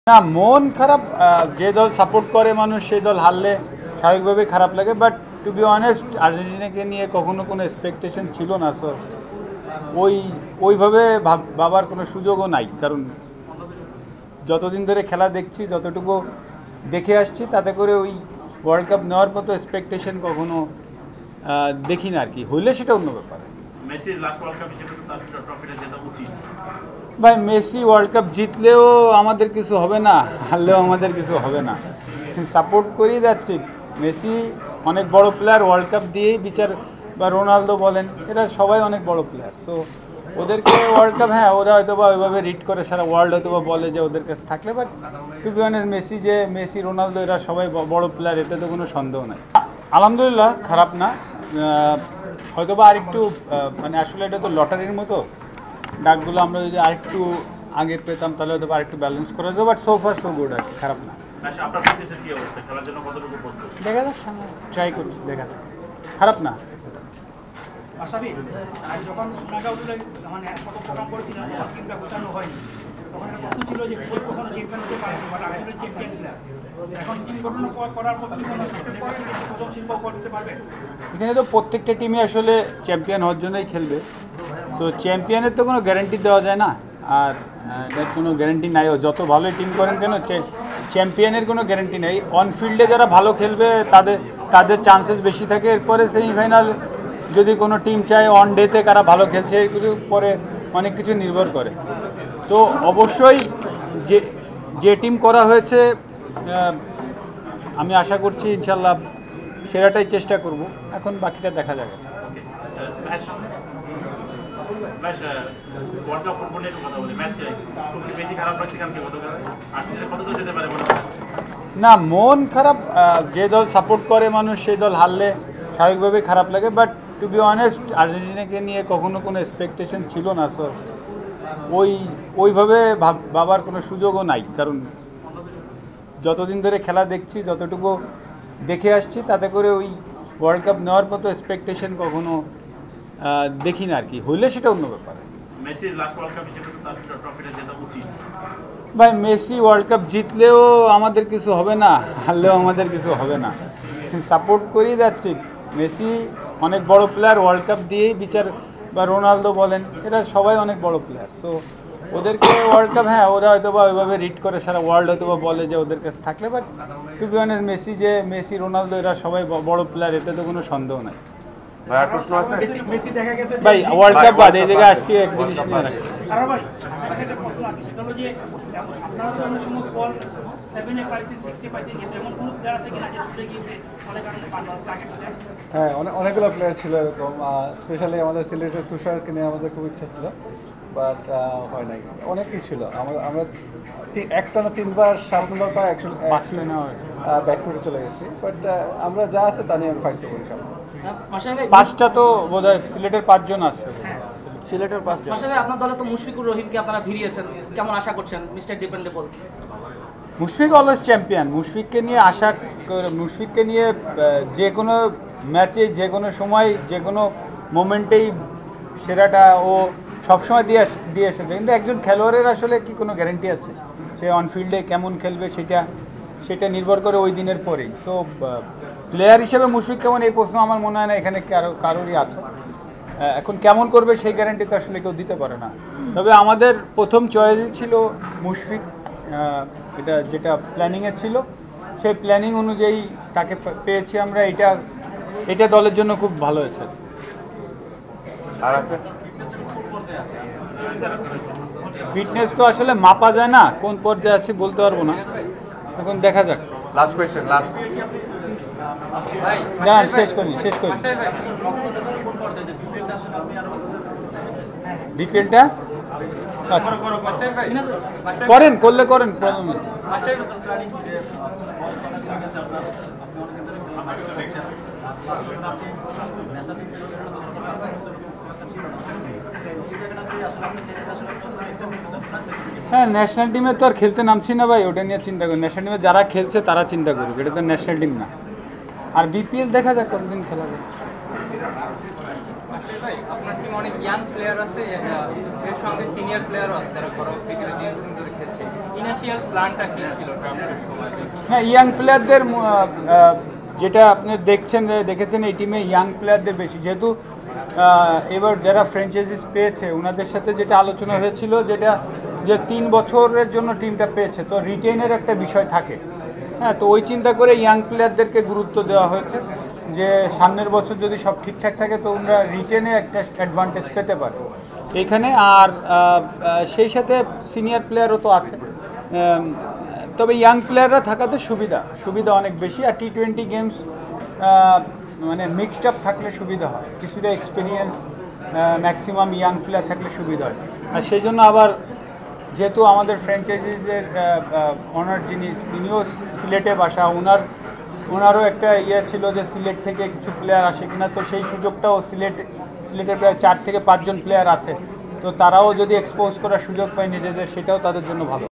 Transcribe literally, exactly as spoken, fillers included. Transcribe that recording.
না মন খারাপ যে দল সাপোর্ট করে মানুষ সেই দল হারলে স্বাভাবিকভাবেই খারাপ লাগে বাট টু বি অনেস্ট আর্জেন্টিনাকে নিয়ে কখনো কোনো এক্সপেকটেশন ছিল না সো ওই ওইভাবে ভাবার কোনো সুযোগও নাই কারণ যতদিন ধরে খেলা দেখছি যতটুকু দেখে আসছি তাতে করে ওই ওয়ার্ল্ড কাপ নেওয়ার মতো এক্সপেকটেশন কখনো দেখি না আর কি হইলে সেটা অন্য ব্যাপার। মেসির লাস্ট ওয়ার্ল্ড কাপ হিসেবে তো তার ট্রফিটা জেতা উচিত। ভাই মেসি ওয়ার্ল্ড কাপ জিতলেও আমাদের কিছু হবে না, হারলেও আমাদের কিছু হবে না, সাপোর্ট করেই যাচ্ছি। মেসি অনেক বড় প্লেয়ার, ওয়ার্ল্ড কাপ দিয়েই বিচার, বা রোনালদো বলেন, এরা সবাই অনেক বড় প্লেয়ার। সো ওদেরকে ওয়ার্ল্ড কাপ, হ্যাঁ ওরা হয়তো বা ওইভাবে রিড করে সারা ওয়ার্ল্ড হয়তো বা বলে যে ওদের কাছে থাকলে, but to be honest Messi যে মেসি রোনালদো এরা সবাই বড় প্লেয়ার, এতে তো কোনো সন্দেহ নাই। আলহামদুলিল্লাহ খারাপ না, হয়তো বা আরেকটু মানে আসলে এটা তো লটারির মতো, ডাকগুলো আমরা যদি আরেকটু আগে পেতাম তাহলে হয়তো আরেকটু ব্যালেন্স করা যেত, but so far so good আর কি, খারাপ না। দেখা যাক, সামনে ট্রাই করছি, দেখা যাক, খারাপ না। যখন সোনাগাঁওতে মানে ফটো প্রোগ্রাম করেছিলেন তখন টিমটা গোছানো হয়নি, তখন একটা প্রশ্ন ছিল যে সে কখনো চ্যাম্পিয়ন হতে পারেনি, বাট আসলে চ্যাম্পিয়ন প্লেয়ার। এখন টিম গঠন করার পর কি মনে হচ্ছে প্রথম শিল্প করতে পারবে? এখানে তো প্রত্যেকটা টিমই আসলে চ্যাম্পিয়ন হওয়ার জন্যই খেলবে, তো চ্যাম্পিয়নের তো কোনো গ্যারান্টি দেওয়া যায় না, আর এটার কোনো গ্যারান্টি নাইও। যত ভালো টিম করেন কেন, চ্যাম্পিয়নের কোনো গ্যারান্টি নেই। অন ফিল্ডে যারা ভালো খেলবে তাদের তাদের চান্সেস বেশি থাকে। এরপরে সেমিফাইনাল যদি কোনো টিম চায়, অন ডেতে কারা ভালো খেলছে, এগুলো পরে অনেক কিছু নির্ভর করে। তো অবশ্যই যে যে টিম করা হয়েছে আমি আশা করছি ইনশাল্লাহ সেরাটাই চেষ্টা করব, এখন বাকিটা দেখা যাবে। না মন খারাপ যে দল সাপোর্ট করে মানুষ সেই দল হারলে স্বাভাবিকভাবেই খারাপ লাগে, বাট টু বি অনেস্ট আর্জেন্টিনাকে নিয়ে কখনো কোনো এক্সপেকটেশন ছিল না, সো ওই ওইভাবে ভাবার কোনো সুযোগও নাই কারণ যতদিন ধরে খেলা দেখছি যতটুকু দেখে আসছি তাতে করে ওই ওয়ার্ল্ড কাপ নেওয়ার মতো এক্সপেকটেশন কখনো দেখি না আর কি হইলে সেটা অন্য ব্যাপার। মেসির লাস্ট ওয়ার্ল্ড কাপ হিসেবে তো তার ট্রফিটা জেতা উচিত। ভাই মেসি ওয়ার্ল্ড কাপ জিতলেও আমাদের কিছু হবে না, হারলেও আমাদের কিছু হবে না, সাপোর্ট করেই যাচ্ছি। মেসি অনেক বড় প্লেয়ার, ওয়ার্ল্ড কাপ দিয়েই বিচার, বা রোনালদো বলেন, এরা সবাই অনেক বড় প্লেয়ার। সো ওদেরকে ওয়ার্ল্ড কাপ, হ্যাঁ ওরা হয়তো বা ওইভাবে রিড করে সারা ওয়ার্ল্ড হয়তো বা বলে যে ওদের কাছে থাকলে, but to be honest Messi যে মেসি রোনালদো এরা সবাই বড় প্লেয়ার, এতে তো কোনো সন্দেহ নাই। ভাই ওয়ার্ল্ড কাপ বাদ এই জায়গায় আসছি এক জিনিস নিয়ে রাখি। হ্যাঁ অনেকগুলো প্লেয়ার ছিল এরকম, স্পেশালি আমাদের সিলেটের তুষারকে নিয়ে আমাদের খুব ইচ্ছা ছিল, বাট হয় নাই। অনেকেই ছিল, আমরা আমরা একটা না তিনবার সাত নম্বর পাই অ্যাকচুয়ালি ব্যাকফুটে চলে গেছি, বাট আমরা যা আছে তা নিয়ে আমি ফাইট করবো ইনশাআল্লাহ। পাঁচটা তো বোধহয় সিলেটের পাঁচজন আছে, সিলেটের পাঁচজন। আপনার দলে তো মুশফিকুর রহিমকে আপনারা ভিড়িয়েছেন, কেমন আশা করছেন mister dependable? Mushfiq always champion, মুশফিককে নিয়ে আশা করে, মুশফিককে নিয়ে যে কোনো ম্যাচে যে কোনো সময় যে কোনো মোমেন্টেই সেরাটা ও সবসময় দিয়ে দিয়ে এসেছে, কিন্তু একজন খেলোয়াড়ের আসলে কি কোনো গ্যারান্টি আছে সে অনফিল্ডে কেমন খেলবে, সেটা সেটা নির্ভর করে ওই দিনের পরেই। সো প্লেয়ার হিসেবে মুশফিক কেমন, এই প্রশ্ন আমার মনে হয় না এখানে কারো কারোরই আছে। এখন কেমন করবে সেই গ্যারান্টি তো আসলে কেউ দিতে পারে না, তবে আমাদের প্রথম চয়েসই ছিল মুশফিক, এটা যেটা প্ল্যানিংয়ে ছিল সেই প্ল্যানিং অনুযায়ী তাকে পেয়েছি আমরা, এটা এটা দলের জন্য খুব ভালো হয়েছে। আর আছে ফিটনেস তো আসলে মাপা যায় না, কোন পর্যায়ে আছি বলতে পারবো না, এখন দেখা যাক। লাস্ট কোয়েশ্চেন, লাস্ট জান শেষ করি শেষ করি বিপিএলটা আচ্ছা করেন, করলে করেন, প্রবলেম নেই। হ্যাঁ ন্যাশনাল টিমে তো আর খেলতে নামছি না ভাই, ওটা নিয়ে চিন্তা করি। ন্যাশনাল টিমে যারা খেলছে তারা চিন্তা করুক, এটা তো ন্যাশনাল টিম না। আর বিপিএল দেখা যাক কতদিন খেলা যায়। আপনার টিম অনেক ইয়াং প্লেয়ার আছে, এর সঙ্গে সিনিয়র প্লেয়ারও আছে যারা বড় ক্রিকেটে দীর্ঘদিন ধরে খেলছে। ইনিশিয়াল প্ল্যানটা কি ছিল ড্রাফটের সময়? হ্যাঁ, ইয়াং প্লেয়ারদের ম- আহ, যেটা আপনি দেখছেন দেখেছেন এই টিমে ইয়াং প্লেয়ারদের বেশি, যেহেতু আহ, এবার যারা ফ্র্যাঞ্চাইজিস পেয়েছে ওনাদের সাথে যেটা আলোচনা হয়েছিল, যেটা যে তিন বছরের জন্য টিমটা পেয়েছে, তো রিটেনের একটা বিষয় থাকে। হ্যাঁ, তো ওই চিন্তা করে ইয়াং প্লেয়ারদেরকে গুরুত্ব দেওয়া হয়েছে যে সামনের বছর যদি সব ঠিকঠাক থাকে তো ওরা রিটেনে একটা অ্যাডভান্টেজ পেতে পারে এখানে। আর আহ, আহ, সেই সাথে সিনিয়র প্লেয়ারও তো আছে, আম, তবে ইয়াং প্লেয়াররা থাকাতে সুবিধা সুবিধা অনেক বেশি। আর টি টোয়েন্টি গেমস মানে মিক্সড আপ থাকলে সুবিধা হয়, কিছুটা এক্সপিরিয়েন্স ম্যাক্সিমাম ইয়াং প্লেয়ার থাকলে সুবিধা হয়। আর সেই জন্য আবার যেহেতু আমাদের ফ্র্যাঞ্চাইজিসের ওনার যিনি তিনিও সিলেটে বাসা, ওনার ওনারও একটা ইয়ে ছিল যে সিলেট থেকে কিছু প্লেয়ার আসে কিনা, তো সেই সুযোগটাও সিলেট সিলেটের প্রায় চার থেকে পাঁচজন প্লেয়ার আছে, তো তারাও যদি এক্সপোজ করার সুযোগ পায় নিজেদের, সেটাও তাদের জন্য ভালো।